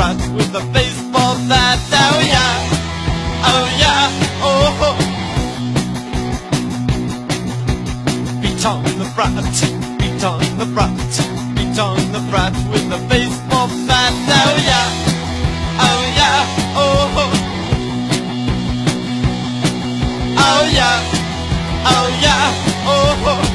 brat with a baseball bat. Oh yeah, oh yeah, oh. Beat on the brat, beat on the brat, beat on the brat with a baseball bat. Oh yeah, oh yeah, oh. Oh yeah, oh yeah, oh.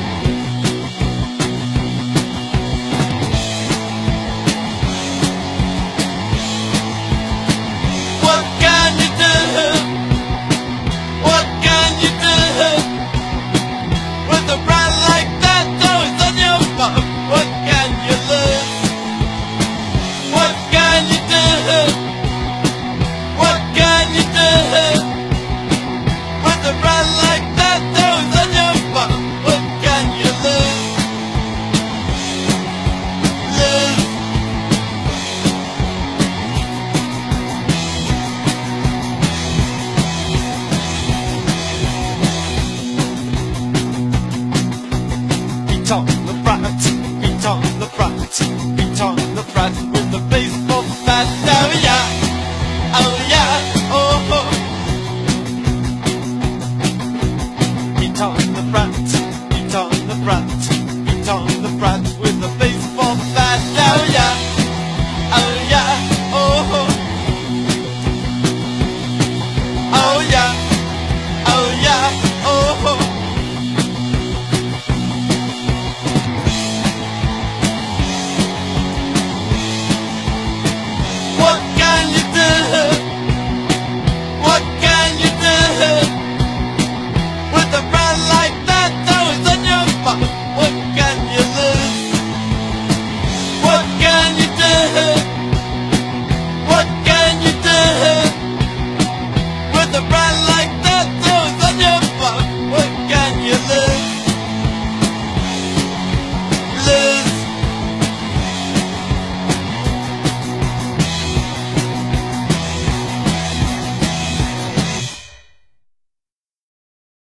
What can you do? What can you do with a brat like that? Always on your bum. What can you lose? What can you do? What can you do with a brat like that? Always on your bum. What can you lose? Lose. Beat on the brat, beat on the brat, beat on the brat with the baseball bat. Oh yeah, oh yeah, oh. Beat on the brat, beat on the brat, beat on the brat with the baseball bat. Oh yeah, oh yeah, oh. Oh yeah, oh yeah, oh. What can you do? What can you do with a brat like that? Always on your bum. What can you lose? What can you do? What can you do with a brat like